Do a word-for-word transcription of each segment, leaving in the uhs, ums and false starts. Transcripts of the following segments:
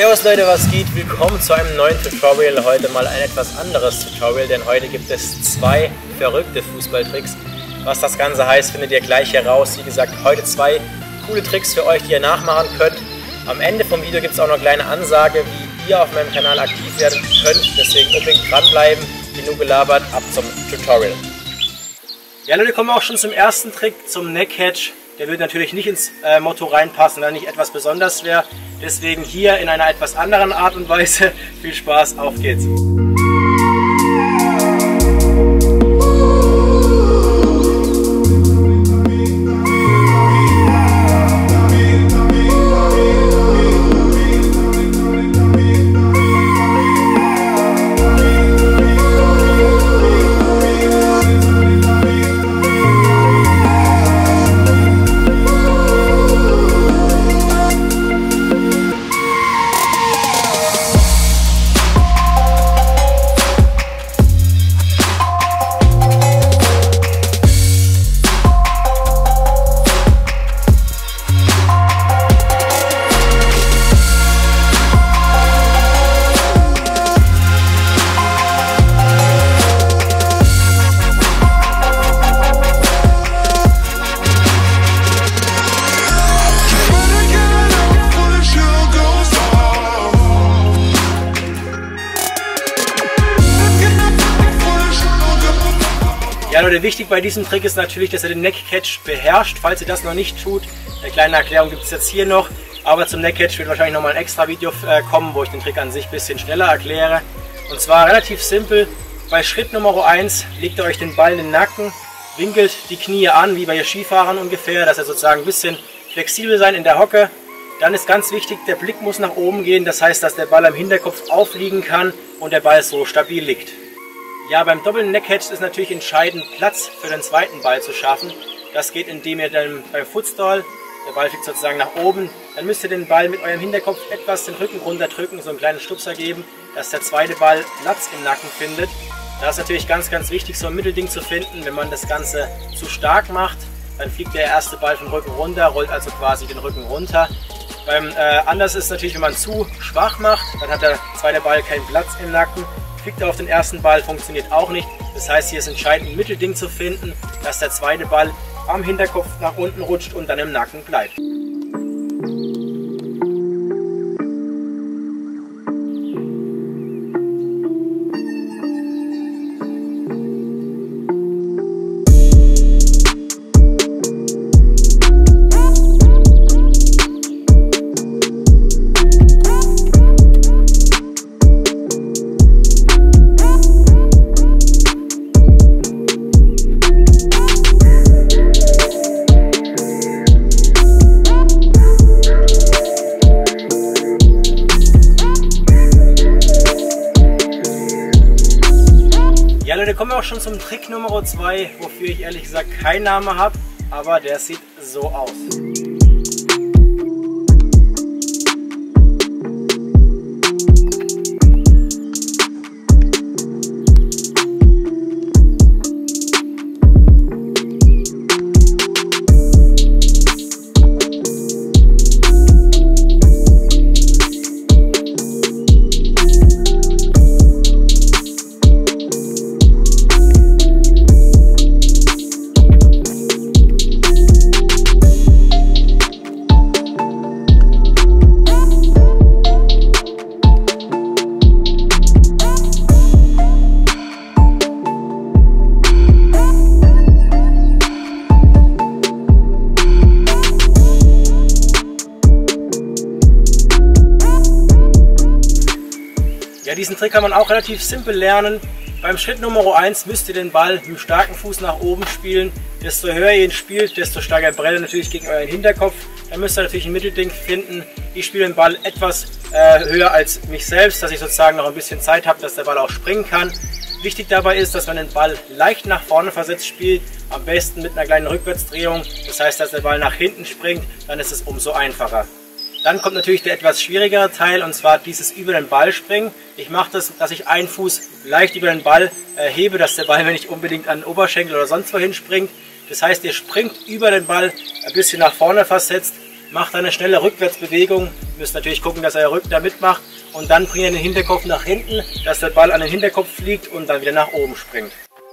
Servus Leute, was geht? Willkommen zu einem neuen Tutorial. Heute mal ein etwas anderes Tutorial, denn heute gibt es zwei verrückte Fußballtricks. Was das Ganze heißt, findet ihr gleich heraus. Wie gesagt, heute zwei coole Tricks für euch, die ihr nachmachen könnt. Am Ende vom Video gibt es auch noch eine kleine Ansage, wie ihr auf meinem Kanal aktiv werden könnt. Deswegen unbedingt dranbleiben. Genug gelabert, ab zum Tutorial. Ja Leute, kommen wir auch schon zum ersten Trick, zum Neck Catch. Der wird natürlich nicht ins äh, Motto reinpassen, da nicht etwas besonders wäre. Deswegen hier in einer etwas anderen Art und Weise. Viel Spaß, auf geht's! Ja Leute, wichtig bei diesem Trick ist natürlich, dass ihr den Neck Catch beherrscht. Falls ihr das noch nicht tut, eine kleine Erklärung gibt es jetzt hier noch. Aber zum Neck Catch wird wahrscheinlich nochmal ein extra Video äh, kommen, wo ich den Trick an sich ein bisschen schneller erkläre. Und zwar relativ simpel. Bei Schritt Nummer eins legt ihr euch den Ball in den Nacken, winkelt die Knie an, wie bei Skifahrern ungefähr, dass ihr sozusagen ein bisschen flexibel seid in der Hocke. Dann ist ganz wichtig, der Blick muss nach oben gehen. Das heißt, dass der Ball am Hinterkopf aufliegen kann und der Ball so stabil liegt. Ja, beim doppelten Neck Catch ist natürlich entscheidend, Platz für den zweiten Ball zu schaffen. Das geht, indem ihr dann beim Footstall, der Ball fliegt sozusagen nach oben, dann müsst ihr den Ball mit eurem Hinterkopf etwas den Rücken runterdrücken, so einen kleinen Stupser geben, dass der zweite Ball Platz im Nacken findet. Da ist natürlich ganz, ganz wichtig, so ein Mittelding zu finden. Wenn man das Ganze zu stark macht, dann fliegt der erste Ball vom Rücken runter, rollt also quasi den Rücken runter. Beim, äh, anders ist es natürlich, wenn man zu schwach macht, dann hat der zweite Ball keinen Platz im Nacken. Fliegt er auf den ersten Ball, funktioniert auch nicht. Das heißt, hier ist entscheidend, ein Mittelding zu finden, dass der zweite Ball am Hinterkopf nach unten rutscht und dann im Nacken bleibt. Ja Leute, kommen wir auch schon zum Trick Nummer zwei, wofür ich ehrlich gesagt keinen Namen habe, aber der sieht so aus. Ja, diesen Trick kann man auch relativ simpel lernen. Beim Schritt Nummer eins müsst ihr den Ball mit dem starken Fuß nach oben spielen. Desto höher ihr ihn spielt, desto stärker prellt er natürlich gegen euren Hinterkopf. Dann müsst ihr natürlich ein Mittelding finden. Ich spiele den Ball etwas äh, höher als mich selbst, dass ich sozusagen noch ein bisschen Zeit habe, dass der Ball auch springen kann. Wichtig dabei ist, dass man den Ball leicht nach vorne versetzt spielt, am besten mit einer kleinen Rückwärtsdrehung. Das heißt, dass der Ball nach hinten springt, dann ist es umso einfacher. Dann kommt natürlich der etwas schwierigere Teil, und zwar dieses über den Ball springen. Ich mache das, dass ich einen Fuß leicht über den Ball äh, hebe, dass der Ball nicht unbedingt an den Oberschenkel oder sonst wohin springt. Das heißt, ihr springt über den Ball ein bisschen nach vorne versetzt, macht eine schnelle Rückwärtsbewegung. Ihr müsst natürlich gucken, dass euer Rücken da mitmacht und dann bringt ihr den Hinterkopf nach hinten, dass der Ball an den Hinterkopf fliegt und dann wieder nach oben springt.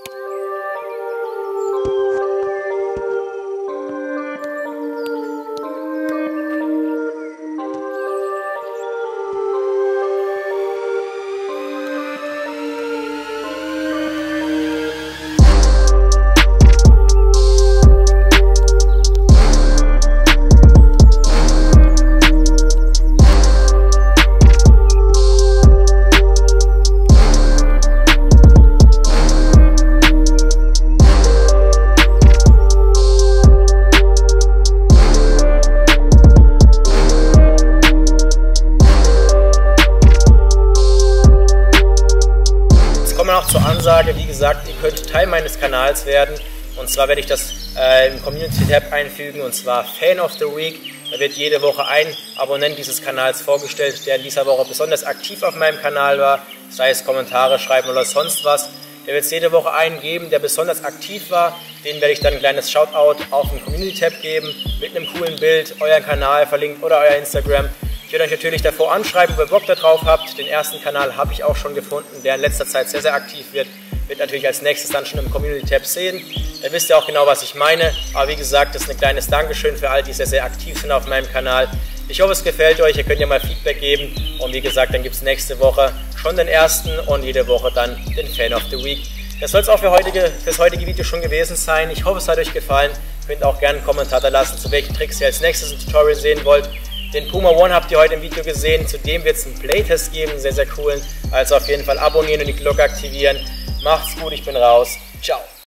Noch zur Ansage, wie gesagt, ihr könnt Teil meines Kanals werden, und zwar werde ich das äh, im Community Tab einfügen, und zwar Fan of the Week. Da wird jede Woche ein Abonnent dieses Kanals vorgestellt, der in dieser Woche besonders aktiv auf meinem Kanal war, sei es Kommentare schreiben oder sonst was. Der wird es jede Woche einen geben, der besonders aktiv war. Den werde ich dann ein kleines Shoutout auf dem Community Tab geben, mit einem coolen Bild, euren Kanal verlinkt oder euer Instagram. Ich werde euch natürlich davor anschreiben, ob ihr Bock darauf habt. Den ersten Kanal habe ich auch schon gefunden, der in letzter Zeit sehr, sehr aktiv wird. Wird natürlich als nächstes dann schon im Community Tab sehen. Da wisst ihr auch genau, was ich meine. Aber wie gesagt, das ist ein kleines Dankeschön für alle, die sehr, sehr aktiv sind auf meinem Kanal. Ich hoffe, es gefällt euch. Ihr könnt ja mal Feedback geben. Und wie gesagt, dann gibt es nächste Woche schon den ersten und jede Woche dann den Fan of the Week. Das soll es auch für heutige, fürs heutige Video schon gewesen sein. Ich hoffe, es hat euch gefallen. Ihr könnt auch gerne einen Kommentar da lassen, zu welchen Tricks ihr als nächstes ein Tutorial sehen wollt. Den Puma One habt ihr heute im Video gesehen, zudem wird es einen Playtest geben, sehr, sehr coolen. Also auf jeden Fall abonnieren und die Glocke aktivieren. Macht's gut, ich bin raus. Ciao.